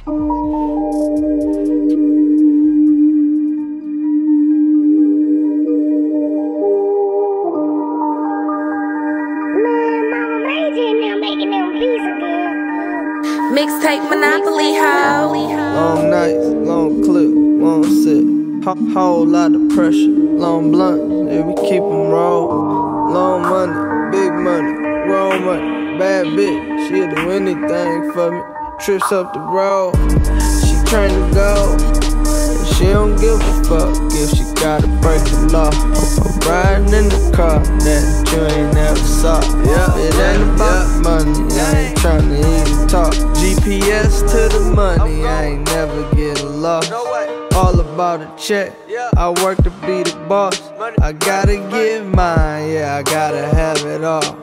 Mixtape Monopoly, ho. Long nights, long clip, long sip, whole lot of pressure, long blunt, yeah, we keep 'em roll. Long money, big money, roll money, bad bitch, she'll do anything for me. Trips up the road, she trained to go, and she don't give a fuck if she gotta break the law. I'm riding in the car that you ain't never saw. It ain't about the money, I ain't tryna even talk. GPS to the money, I ain't never get lost. All about a check, I work to be the boss. I gotta get mine, yeah, I gotta have it all.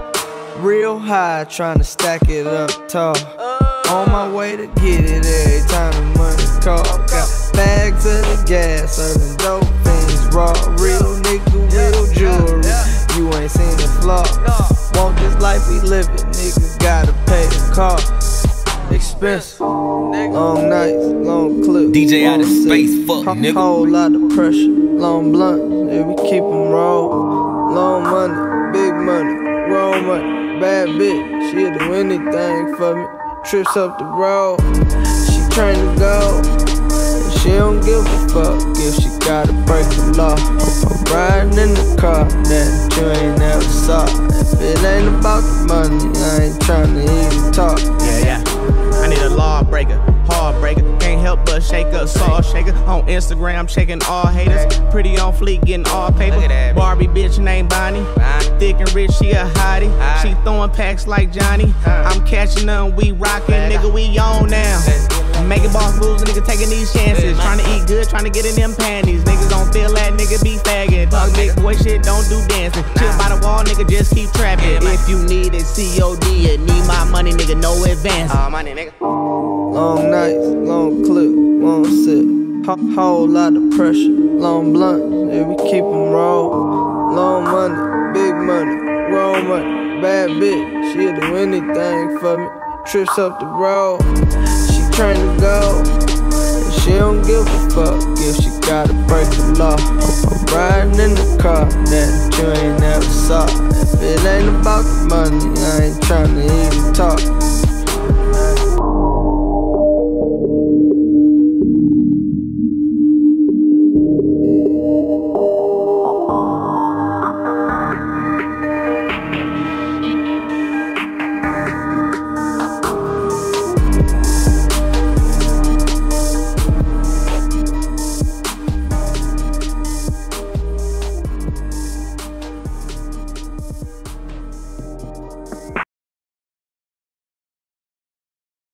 Real high, tryna stack it up tall. On my way to get it every time the money call. Got bags of the gas, serving dope things raw. Real nigga, real jewelry, you ain't seen the flaw. Want this life we living, nigga gotta pay the cost. Expensive, long nights, long clip, DJ out of space, fuck nigga. Whole lot of pressure, long blunt, yeah, we keep 'em roll. Long money, big money, roll money, bad bitch, she'll do anything for me. Trips up the road, she trained to go, and she don't give a fuck if she gotta break the law. I'm riding in the car that you ain't never saw. If it ain't about the money, I ain't tryna even talk. Yeah, I need a lawbreaker, heartbreaker. Can't help but shake up, saw shaker. On Instagram, checking all haters. Pretty on fleek, getting all paper. Barbie bitch named Bonnie. Thick and rich, she a hottie. She throwing packs like Johnny. I'm catching them, we rockin', nigga, we on now. Making boss moves, nigga taking these chances. Trying to eat good, trying to get in them panties. Niggas don't feel that, nigga be fagging. Talk big boy shit, don't do dancing. Chill by the wall, nigga, just keep trapping. If you need it, COD it. Need my money, nigga, no advance. Money, nigga. Long nights, long clip, long sip, whole lot of pressure, long blunt, yeah, we keep 'em roll. Long money, big money, roll money, bad bitch, she'll do anything for me. Trips up the road, she trained to go, and she don't give a fuck if she gotta break the law. I'm riding in the car that you ain't never saw. If it ain't about the money, I ain't tryna even talk.